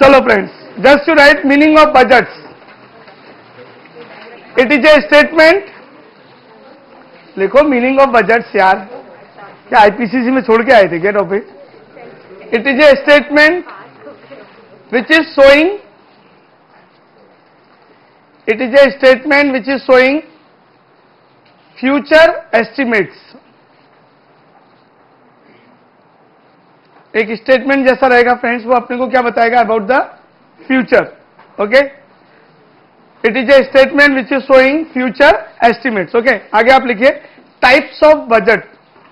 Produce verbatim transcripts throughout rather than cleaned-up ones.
चलो friends, just to write meaning of budgets. It is a statement. लिखो meaning of budgets यार. क्या IPCC में छोड़ के आए थे क्या topic? It is a statement which is showing it is a statement which is showing future estimates. एक स्टेटमेंट जैसा रहेगा फ्रेंड्स, वो अपने को क्या बताएगा about the future. Okay, it is a statement which is showing future estimates. Okay, आगे आप लिखिए टाइप्स ऑफ बजट.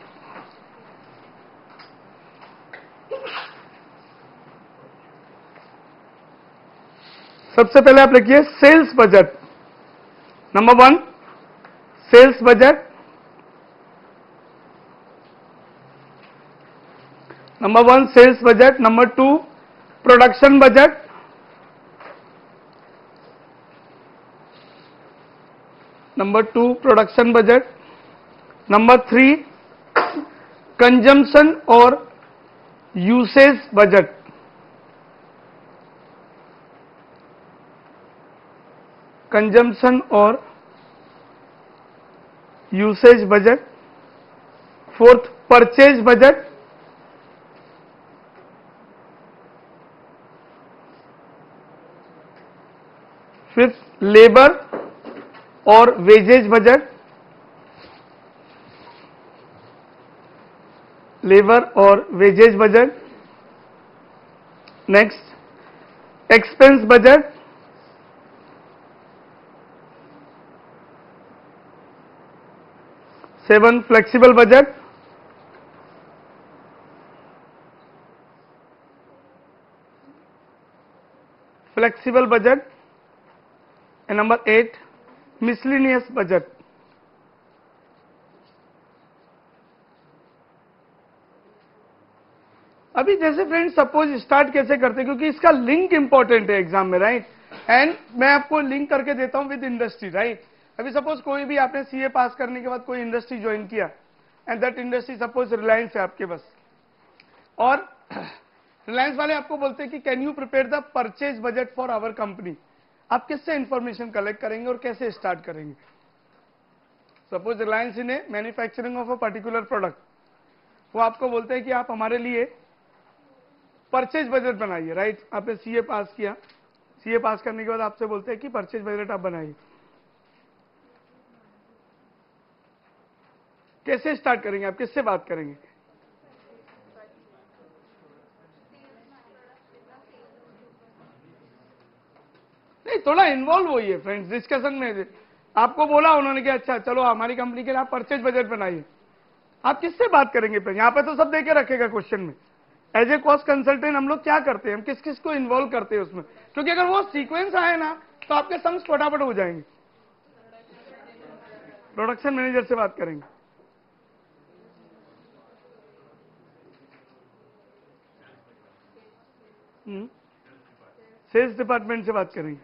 सबसे पहले आप लिखिए sales budget. Number one sales budget. Number one sales budget. Number two production budget. Number two production budget. Number three consumption और usage budget. Consumption और usage budget. Fourth purchase budget. Fifth labour और wages budget. Labour और wages budget. Next expense budget. Seven flexible budget. Flexible budget. And number eight miscellaneous budget. अभी जैसे friends suppose start कैसे करते हैं, क्योंकि इसका लिंक इंपॉर्टेंट है एग्जाम में, राइट. एंड मैं आपको लिंक करके देता हूं विद इंडस्ट्री, राइट. अभी सपोज कोई भी आपने सीए पास करने के बाद कोई इंडस्ट्री ज्वाइन किया and that industry suppose Reliance है आपके पास, और रिलायंस वाले आपको बोलते हैं कि can you prepare the purchase budget for our company. आप किससे इंफॉर्मेशन कलेक्ट करेंगे और कैसे स्टार्ट करेंगे? Suppose Reliance in a manufacturing of a particular product, वो आपको बोलते हैं कि आप हमारे लिए परचेज बजट बनाइए, राइट. आपने सीए पास किया, सीए पास करने के बाद आपसे बोलते हैं कि परचेज बजट आप बनाइए. कैसे स्टार्ट करेंगे? आप किससे बात करेंगे? नहीं, थोड़ा इन्वॉल्व होइए फ्रेंड्स डिस्कशन में. आपको बोला उन्होंने कि अच्छा चलो हमारी कंपनी के लिए आप परचेज बजट बनाइए. आप किससे बात करेंगे? फ्रेंड यहाँ पे तो सब देके रखेगा क्वेश्चन में. एज ए कॉस्ट कंसल्टेंट हम लोग क्या करते हैं, हम किस किस को इन्वॉल्व करते हैं उसमें, क्योंकि अगर वो सीक्वेंस आए ना तो आपके सम्स फटाफट हो जाएंगे. प्रोडक्शन मैनेजर से बात करेंगे. सेल्स डिपार्टमेंट से बात करेंगे.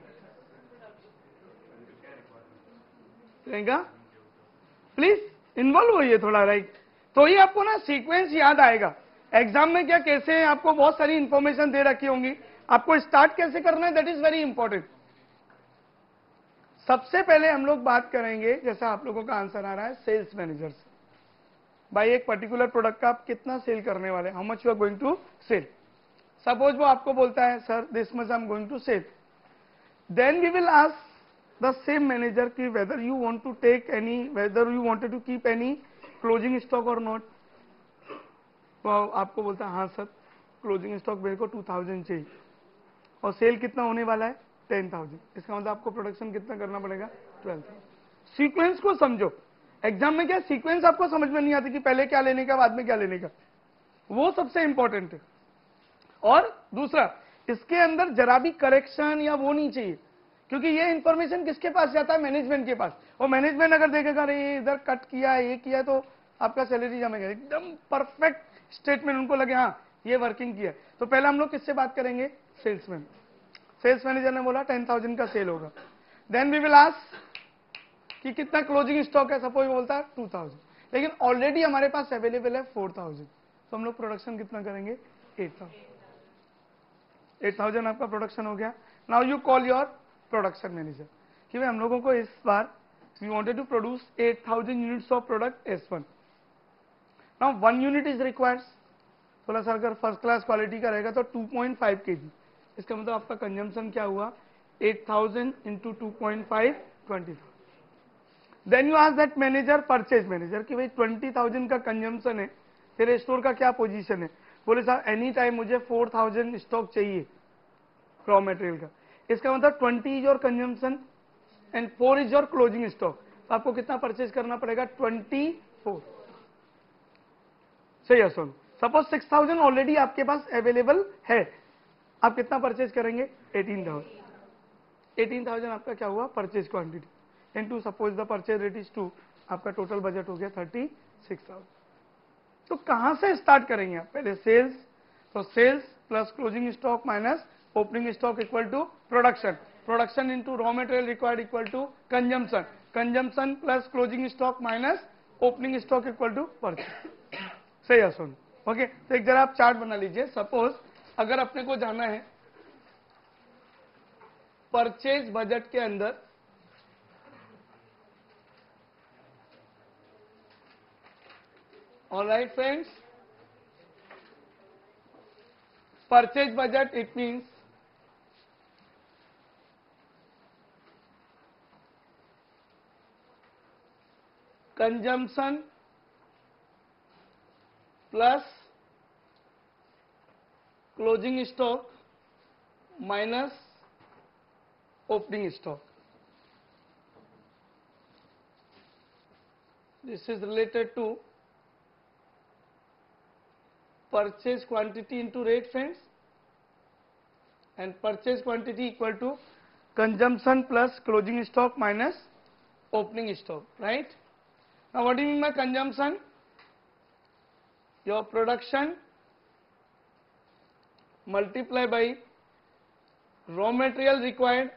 रहेगा प्लीज इन्वॉल्व होइए थोड़ा, राइट. तो ही आपको ना सीक्वेंस याद आएगा. एग्जाम में क्या कैसे है, आपको बहुत सारी इंफॉर्मेशन दे रखी होंगी, आपको स्टार्ट कैसे करना है, दैट इज वेरी इंपॉर्टेंट. सबसे पहले हम लोग बात करेंगे, जैसा आप लोगों का आंसर आ रहा है, सेल्स मैनेजर से. भाई एक पर्टिकुलर प्रोडक्ट का आप कितना सेल करने वाले, how much you are going to sell. Suppose वो आपको बोलता है sir this much I am going to sell. Then we will ask the same manager की whether you want to take any, whether you wanted to keep any closing stock और not. तो आपको बोलता है हाँ सर क्लोजिंग स्टॉक मेरे को two thousand चाहिए और सेल कितना होने वाला है टेन थाउजेंड. इसका मतलब आपको प्रोडक्शन कितना करना पड़ेगा ट्वेल्व थाउजेंड. सीक्वेंस को समझो. एग्जाम में क्या सीक्वेंस आपको समझ में नहीं आती कि पहले क्या लेने का बाद में क्या लेने का, वो सबसे इंपॉर्टेंट है. और दूसरा इसके अंदर जरा भी करेक्शन या वो नहीं चाहिए, क्योंकि ये इंफॉर्मेशन किसके पास जाता है, मैनेजमेंट के पास. और मैनेजमेंट अगर देखेगा अरे इधर कट किया ये किया तो आपका सैलरी जमेगा. एकदम परफेक्ट स्टेटमेंट उनको लगे हाँ ये वर्किंग किया. तो पहले हम लोग किससे बात करेंगे, सेल्समैन. सेल्स मैनेजर ने बोला टेन थाउजेंड का सेल होगा. देन वी विल आस्क कि कितना क्लोजिंग स्टॉक है, सपोज बोलता है टू थाउजेंड, लेकिन ऑलरेडी हमारे पास अवेलेबल है फोर थाउजेंड. तो हम लोग प्रोडक्शन कितना करेंगे, एट थाउजेंड. एट थाउजेंड आपका प्रोडक्शन हो गया. Now you call your production manager कि भाई हम लोगों को इस बार we wanted to produce eight thousand units of product S one. Now one unit is required. थोड़ा सा अगर फर्स्ट क्लास क्वालिटी का रहेगा तो टू पॉइंट फाइव केजी. इसका मतलब आपका कंजम्पशन क्या हुआ, eight thousand into two point five, twenty four. Then you ask that manager, purchase manager, कि भाई ट्वेंटी थाउजेंड का कंजम्पशन है, तेरे स्टोर का क्या पोजीशन है. बोले साहब एनी टाइम मुझे फोर थाउजेंड स्टॉक चाहिए रॉ मटेरियल का. इसका मतलब twenty is your consumption and four is your closing stock. तो आपको कितना परचेज करना पड़ेगा, ट्वेंटी फोर. सही है. सुन, सपोज सिक्स थाउजेंड ऑलरेडी आपके पास अवेलेबल है, आप कितना परचेज करेंगे, एटीन थाउजेंड. एटीन थाउजेंड आपका क्या हुआ, purchase quantity, into suppose the purchase rate is two, आपका टोटल बजट हो गया थर्टी सिक्स थाउजेंड. तो कहां से स्टार्ट करेंगे आप, पहले सेल्स. तो sales plus closing stock minus opening stock equal to production. Production into raw material required equal to consumption. Consumption plus closing stock minus opening stock equal to purchase. सही है. सुन, ओके. तो एक जरा आप चार्ट बना लीजिए. सपोज अगर अपने को जाना है परचेज बजट के अंदर, all right friends, purchase budget it means consumption plus closing stock minus opening stock. This is related to purchase quantity into rate, friends, and purchase quantity equal to consumption plus closing stock minus opening stock, right? Now what do you mean by consumption? Your production multiply by raw material required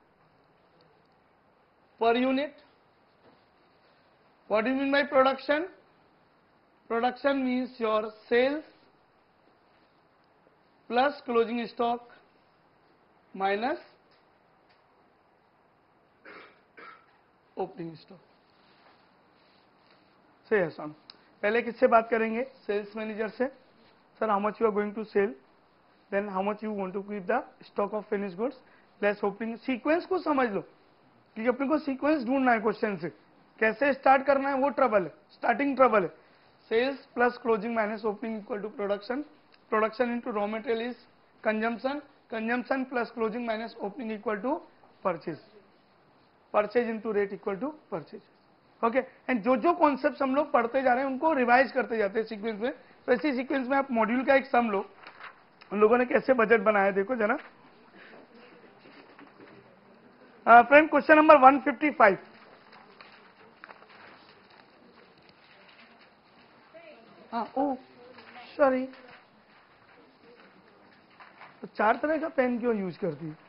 per unit. What do you mean by production? Production means your sales plus closing stock minus opening stock. सही है. Sir पहले किससे बात करेंगे, sales manager से. Sir how much you are going to sell, then how much you want to keep the stock of finish goods, less opening. Sequence को समझ लो, क्योंकि अपने को सीक्वेंस ढूंढना है क्वेश्चन से. कैसे स्टार्ट करना है वो ट्रबल है, स्टार्टिंग ट्रबल है. Sales plus closing minus opening equal to production. Production into raw material is consumption. Consumption plus closing minus opening equal to purchase. Purchase into rate equal to purchase. Okay. And जो जो concept हम लोग पढ़ते जा रहे हैं उनको revise करते जाते हैं सीक्वेंस में. तो इसी सीक्वेंस में आप मॉड्यूल का एक सम लो. उन लोगों ने कैसे बजट बनाया देखो जरा. Friend question number one fifty five. हाँ, ओ सॉरी, तो चार तरह का पेन क्यों यूज करती है?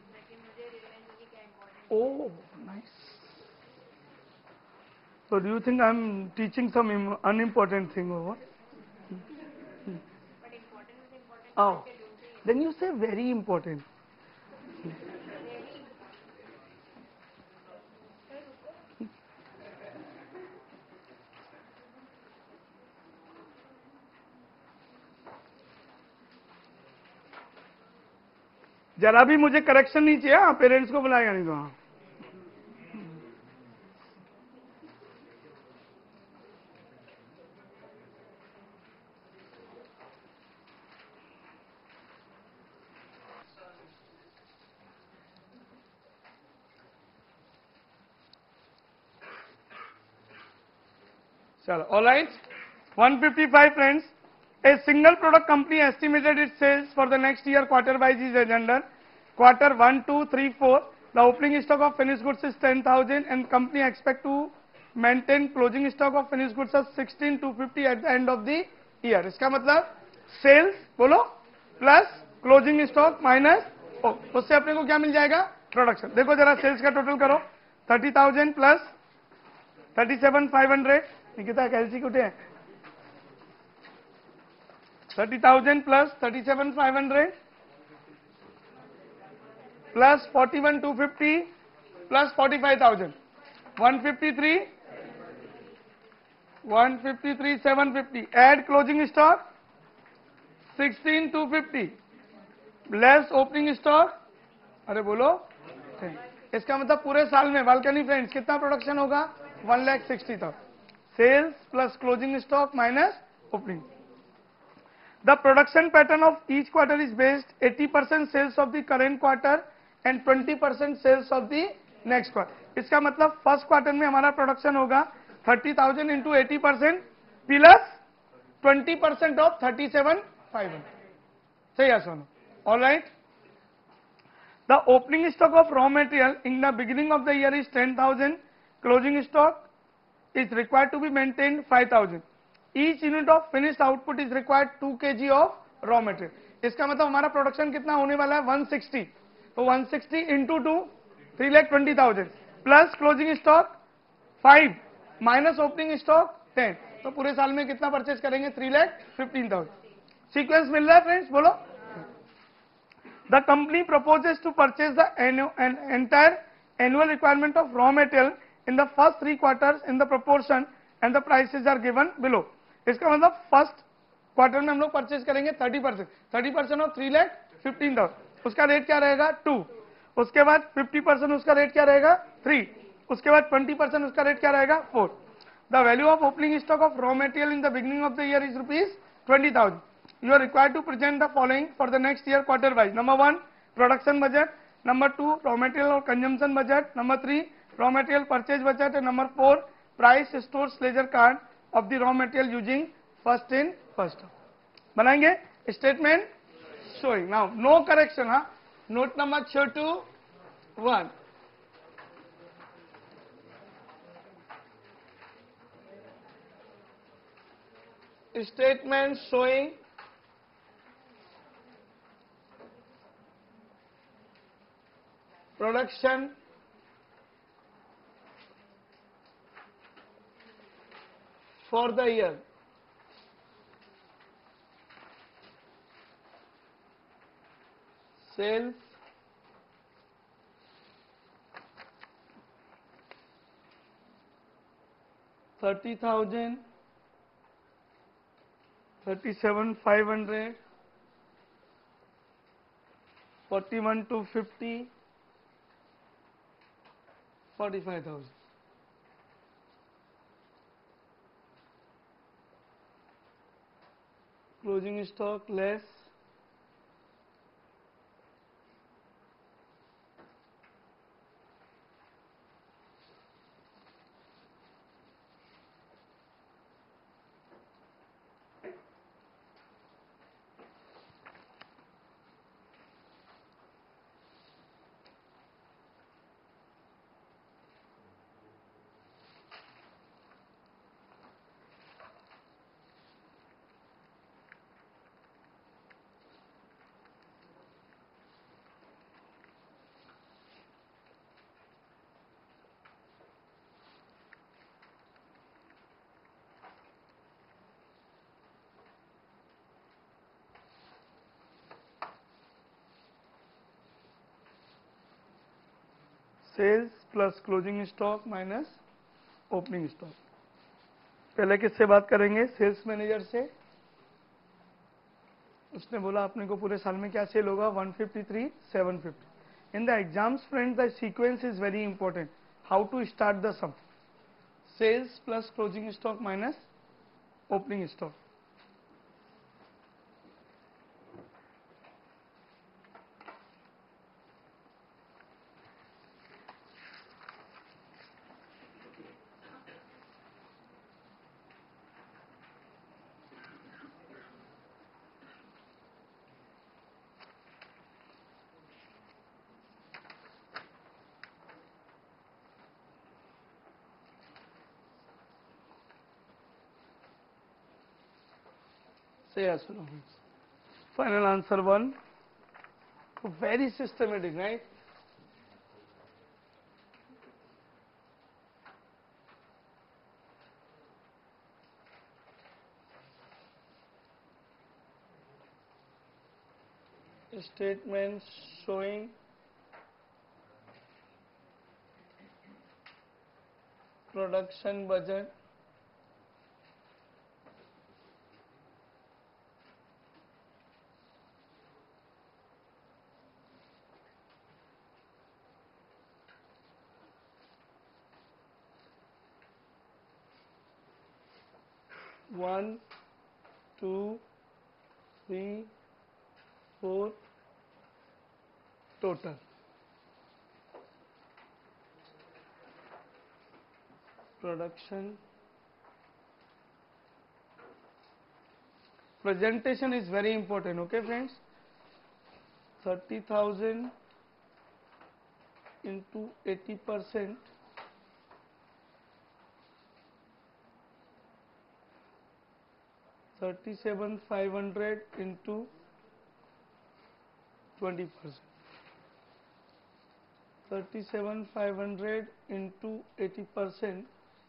Oh nice. So do you think I'm teaching some unimportant thing over? But important is important. Oh, then you say very important. जरा भी मुझे करेक्शन नहीं चाहिए. हाँ, पेरेंट्स को बुलाएगा नहीं तो. हाँ, चलो. All right. One fifty five friends. A single product company estimated its sales for the next year quarter wise is as under. Quarter one, two, three, four. The opening stock of finished goods is ten thousand and company expect to maintain closing stock of finished goods as sixteen two fifty at the end of the year. इसका मतलब sales बोलो plus closing stock minus oh, उससे अपने को क्या मिल जाएगा, production. देखो जरा सेल्स का टोटल करो. Thirty thousand plus thirty seven five hundred. Nikita Kalsi कुठे है? Thirty thousand plus thirty seven five hundred plus forty-one two fifty plus forty-five thousand, one fifty-three, one fifty-three seven fifty, add closing stock sixteen two fifty less opening stock, अरे बोलो, इसका मतलब पूरे साल में बालकनी फ्रेंड्स कितना प्रोडक्शन होगा, one lakh sixty thousand, sales plus closing stock minus opening. The production pattern of each quarter is based eighty percent sales of the current quarter and twenty percent sales of the next quarter. इसका मतलब first quarter में हमारा production होगा thirty thousand into eighty percent plus twenty percent of thirty seven five hundred. सही है सोनो. All right. The opening stock of raw material in the beginning of the year is ten thousand. Closing stock is required to be maintained five thousand. Each unit of finished output is required two kg of raw material. इसका मतलब हमारा production कितना होने वाला है one sixty. तो one sixty into two three lakh twenty thousand plus closing stock five minus opening stock ten. तो पूरे साल में कितना परचेज करेंगे, three lakh fifteen thousand. Sequence मिल रहा है फ्रेंड्स, बोलो. The company proposes to purchase the annual, an entire annual requirement of raw material in the first three quarters in the proportion and the prices are given below. इसका मतलब first quarter में हम लोग purchase करेंगे thirty percent thirty percent of three lakh fifteen thousand, उसका rate क्या रहेगा to. उसके बाद फिफ्टी परसेंट उसका रेट क्या रहेगा थ्री. उसके बाद ट्वेंटी परसेंट उसका रेट क्या रहेगा four. The value of opening stock of raw material in the beginning of the year is rupees twenty thousand. You are required to present the following for the next year quarter wise. Number one, production budget. Number two, raw material or consumption budget. Number three, raw material purchase budget. And number four, price stores ledger card of the raw material using first in first out. बनाएंगे statement showing. Now no correction, huh? Note number two one. Statement showing production for the year. Sales thirty thousand, thirty-seven five hundred, forty-one two fifty, forty-five thousand. Closing stock less sales plus closing stock minus opening stock. पहले किससे बात करेंगे, sales manager से. उसने बोला अपने को पूरे साल में क्या सेल होगा one fifty three seven fifty. In the exams friends the sequence is very important. How to start the sum. Sales plus closing stock minus opening stock. Say yes or no. Final answer one. Very systematic, right? Statement showing production budget one two three four total production. Presentation is very important, okay friends. thirty thousand into eighty percent, thirty-seven thousand five hundred into twenty percent, thirty-seven thousand five hundred into eighty percent,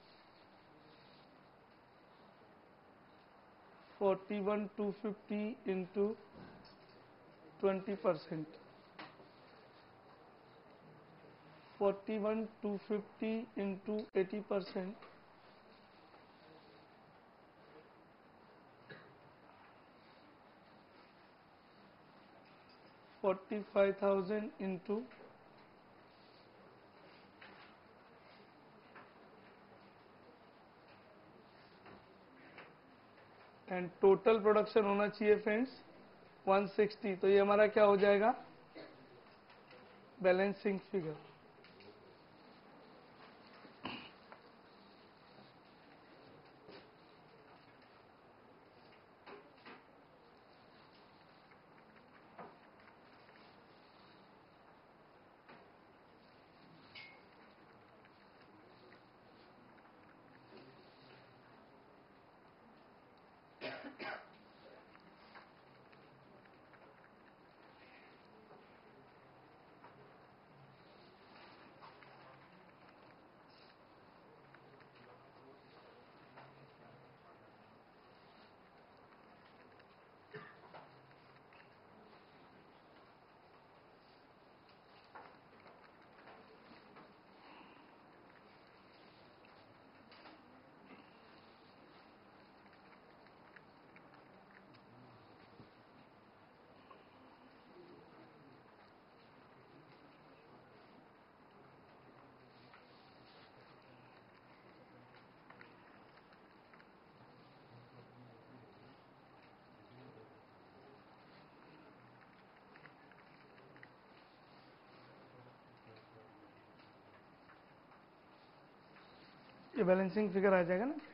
forty-one thousand two hundred fifty into twenty percent, forty-one thousand two hundred fifty into eighty percent, forty-five thousand into and total production होना चाहिए friends one sixty. तो ये हमारा क्या हो जाएगा balancing figure. ये balancing figure आ जाएगा ना.